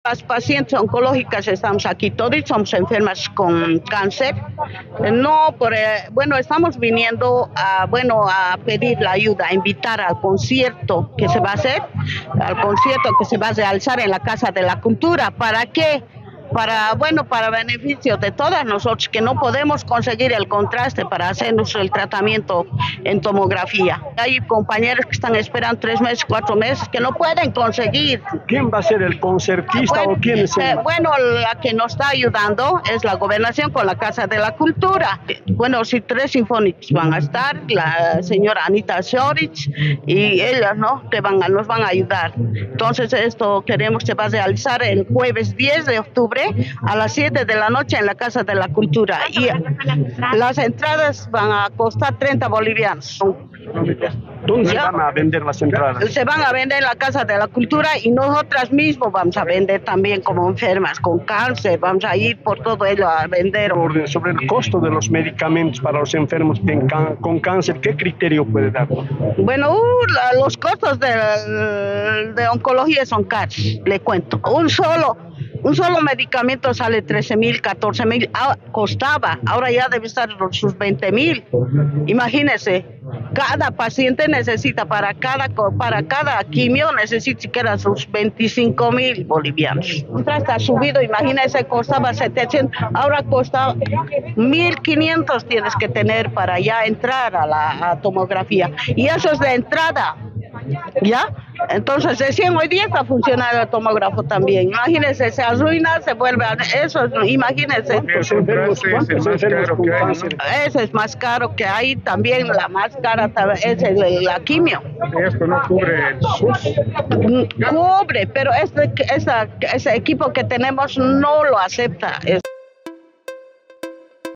Las pacientes oncológicas estamos aquí, todos somos enfermas con cáncer. No, bueno, estamos viniendo a pedir la ayuda, a invitar al concierto que se va a hacer, al concierto que se va a realizar en la Casa de la Cultura. ¿Para qué? Para beneficio de todas nosotros que no podemos conseguir el contraste para hacernos el tratamiento en tomografía. Hay compañeros que están esperando 3 meses, 4 meses que no pueden conseguir. ¿Quién va a ser el concertista o quién es el? La que nos está ayudando es la gobernación con la Casa de la Cultura. Bueno, sí, 3 sinfónicos van a estar, la señora Anita Soric y ellas, ¿no? Nos van a ayudar. Entonces esto queremos que se va a realizar el jueves 10 de octubre a las 7 de la noche en la Casa de la Cultura, y las entradas van a costar 30 bolivianos. ¿Dónde se van a vender las entradas? Se van a vender en la Casa de la Cultura y nosotras mismos vamos a vender también como enfermas con cáncer, vamos a ir por todo ello a vender. Sobre el costo de los medicamentos para los enfermos con cáncer, ¿qué criterio puede dar? Bueno, los costos de oncología son caros, le cuento. Un solo medicamento sale 13,000, 14,000, costaba, ahora ya debe estar sus 20,000. Imagínense, cada paciente necesita para cada quimio necesita siquiera sus 25,000 bolivianos. Está subido, imagínense, costaba 700, ahora cuesta 1,500 tienes que tener para ya entrar a la tomografía. Y eso es de entrada. ¿Ya? Entonces recién hoy día está funcionando el tomógrafo también. Imagínense, se arruina, se vuelve a... Eso, imagínense. Ese es más caro que hay. También la más cara es la quimio. ¿Esto no cubre el SUS? Cubre, pero ese equipo que tenemos no lo acepta.